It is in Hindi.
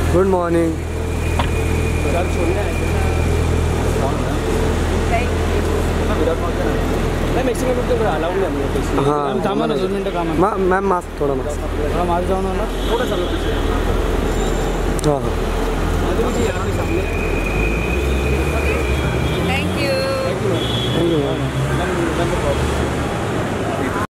Good morning. हाँ मैम मास्क थोड़ा मास्क जाओ ना थोड़ा सा। हाँ हाँ